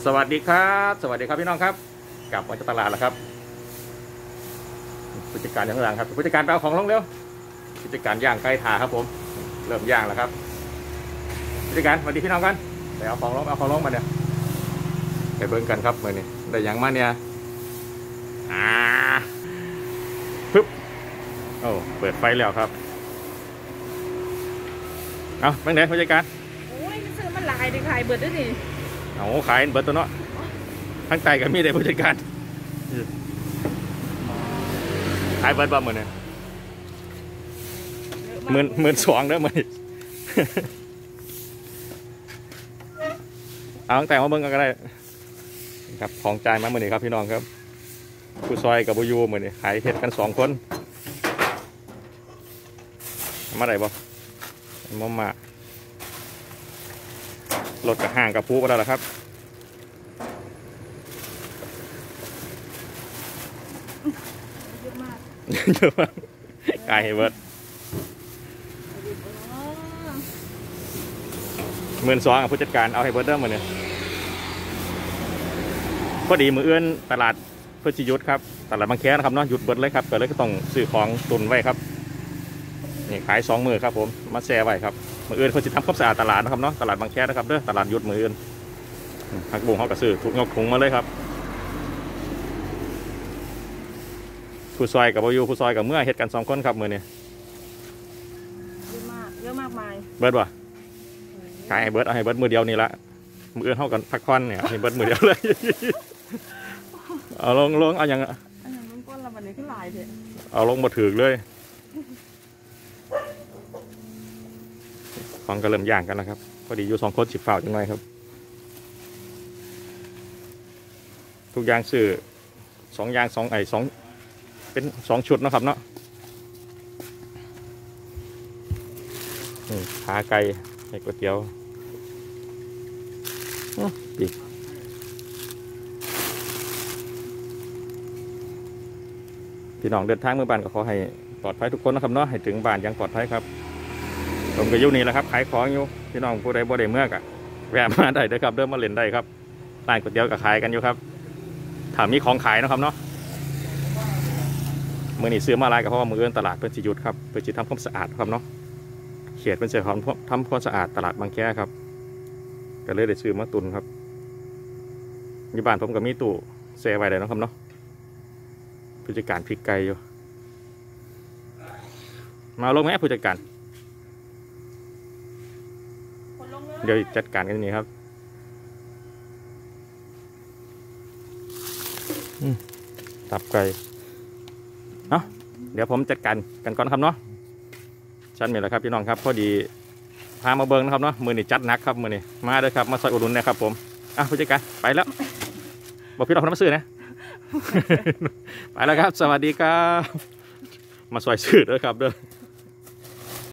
สวัสดีครับสวัสดีครับพี่น้องครับกลับมาจากตลาดแล้วครับผู้จัดการย่างหลังครับผู้จัดการไปเอาของลงเร็วผู้จัดการย่างไก่ถาครับผมเริ่มย่างแล้วครับผู้จัดการสวัสดีพี่น้องกันไปเอาของลงมาเนี่ยไปเบิ่งกันครับเมื่อนี้ได้ยังมาเนี่ยปึ๊บโอ้เปิดไฟแล้วครับเอาเมื่อไหร่ผู้จัดการโอ้ยซื้อมันหลายดิขายเบิดด้วยนี่เอาขายเบิดตัวเนาะทั้งใจกับมีได้ผู้จัดการขายเบิดบ่เหมือนเนี่ย12,000เด้อมื้อนี้เอาตั้งแต่มาเบิ่งกันก็ได้ครับของจ่ายมามื้อนี้ครับพี่น้องครับผู้ซอยกับผู้ยูมื้อนี้ขายเฮ็ดกัน2คนมาได้บ่มารถกับห่างกับผู้ก็ได้แล้วครับเยอะมากเยอะมากกายเบิร์ด12,000ผู้จัดการเอาให้เบิร์ดเดิมมาเนี่ยพอดีมือเอื้อนตลาดเพื่อชียุทธครับตลาดบางแคนะครับเนาะหยุดเบิร์ดเลยครับก็เลยก็ต้องซื้อของตุนไว้ครับนี่ขาย2 มื้อครับผมมาแช่ไว้ครับมือเอื้อนเพื่อจะทำความสะอาดตลาดนะครับเนาะตลาดบางแคนะครับเด้อตลาดหยุดมือเอื้อนผักบุ้งเขาก็ซื้อถูกยกถุงมาเลยครับผู้ซอยกับผู้ซอยกับเมื่อเฮ็ดกัน2 คนครับมือนี่เยอะมากมายเบิร์ดวะขายให้เบิร์ดเอาให้เบิร์ดมือเดียวนี่ละมืออื่นเท่ากันพักผ่อนเนี่ยให้เบิร์ดมือเดียวเลยเอาลงเอาอย่างลงก้นเราวันนี้ขึ้นลายเถอะเอาลงมาถือเลยของก็เริ่มย่างกันแล้วครับพอดีอยู่2 คน10 ฝ่าจังไงครับทุกอย่างซื้อ2 อย่าง2เป็น2 ชุดนะครับเนาะขาไก่ให้ก๋วยเตี๋ยวอีกพี่น้องเดินทางเมื่อบ้านก็ขอให้ปลอดภัยทุกคนนะครับเนาะให้ถึงบ้านอย่างปลอดภัยครับผมก็อยู่นี่แหละครับขายของอยู่พี่น้องผู้ใดบ่ได้เมื่อกะแวะมาได้เลยครับเดินมาเล่นได้ครับร้านก๋วยเตี๋ยวก็ขายกันอยู่ครับถามมีของขายนะครับเนาะมือนี่ซื้อมาอะไรก็เพราะว่ามือเอื้อนตลาดเพื่อจะหยุดครับเพื่อจะทำความสะอาดครับเนาะเขตเป็นเจ้าของทำความสะอาดตลาดบางแคครับก็เลยได้ซื้อมาตุนครับอยู่บ้านผมก็มีตู้เซไว้เลยนะครับเนาะผู้จัดการพริกไก่อยู่มาลงไหมผู้จัดการเดี๋ยวจัดการกันนี่ครับตับไก่เนาะเดี๋ยวผมจัดการกันก่อนครับเนาะชั้นมีแล้วครับพี่น้องครับพอดีพามาเบิ้งนะครับเนาะมือนี่จัดนักครับมือนี่มาเลยครับมาซอยอุดหนุนนะครับผมผู้จัดการไปแล้วบอกพี่น้องคนมาซื้อนะ ไปแล้วครับสวัสดีครับมาซอยซื้อด้วยครับเด้อ